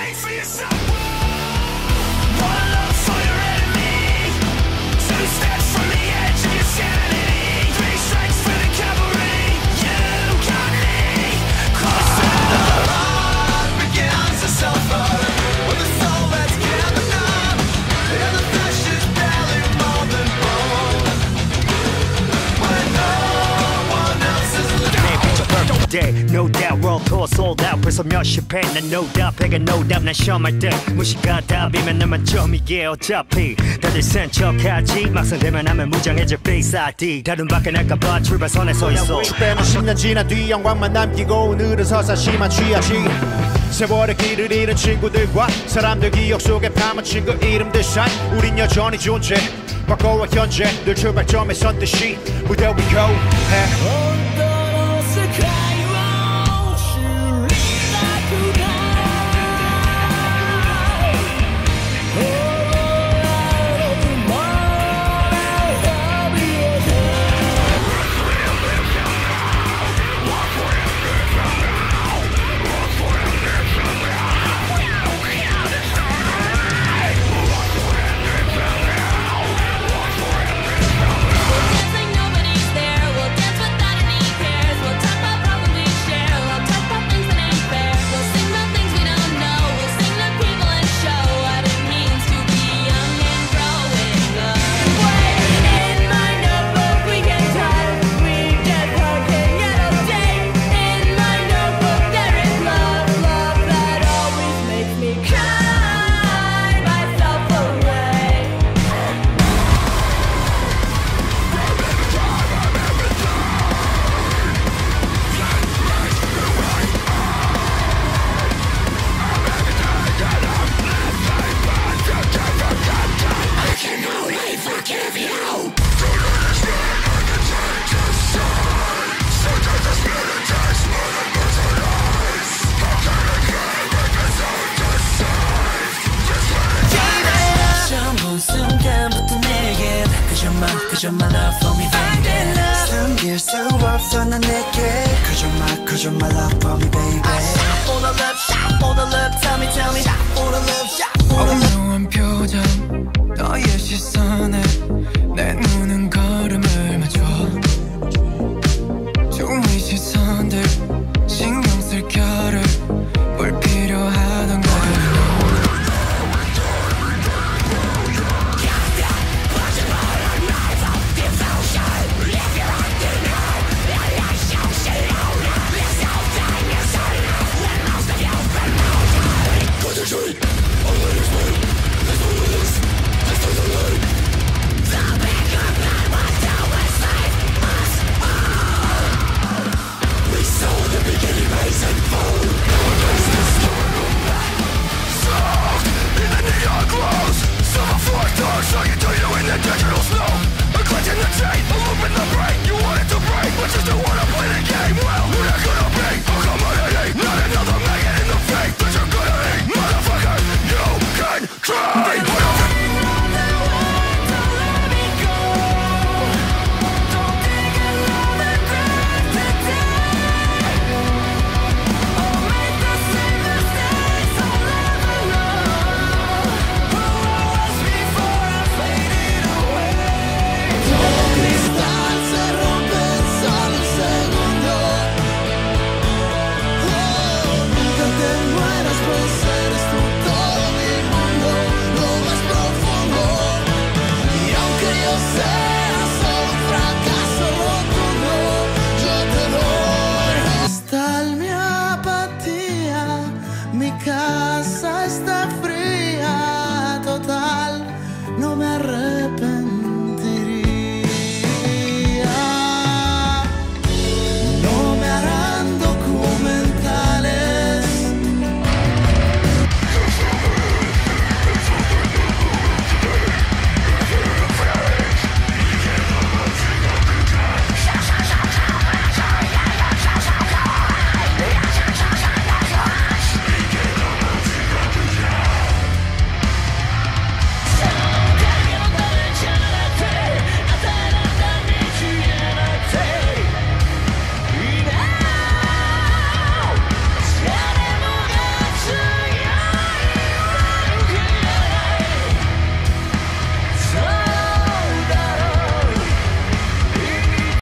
No doubt world tour sold out 벌써 몇십 회 난 no doubt 배가 no doubt 난 시험할 때 무시가 답이면 난 만점이게 어차피 다들 센 척하지 막상 대면하면 무장해질 face ID 다른 밖에 날까봐 출발선에 서있어 축배는 10년 지난 뒤 영광만 남기고 오늘은 서사시만 취하지 세월의 길을 잃은 친구들과 사람들 기억 속에 파묻힌 그 이름들 사이 우린 여전히 존재 과거와 현재 늘 출발점에 선 듯이 무대 위로해 그저 my love for me baby 숨길 수 없어 난 내게 그저 my love for me baby All the love shot all the love tell me all the love shot 어려운 표정 너의 시선에 내 눈은 걸음을 맞춰 좋은 시선들 신경 쓸 겨를 볼 필요하던가 Está mi apatía, mi casa está